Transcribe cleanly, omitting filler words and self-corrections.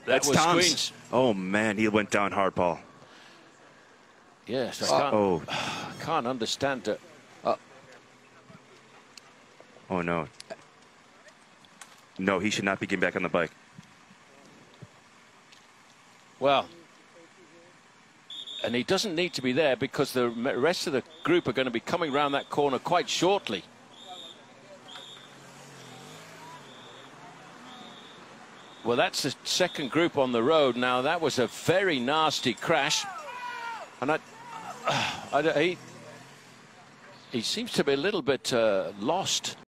That's was Toms. Skujins. Oh, man, he went down hard, Paul. Yes, I can't understand it. Oh, no. No, he should not be getting back on the bike. Well, and he doesn't need to be there because the rest of the group are going to be coming around that corner quite shortly. Well, that's the second group on the road now. That was a very nasty crash. And he seems to be a little bit lost.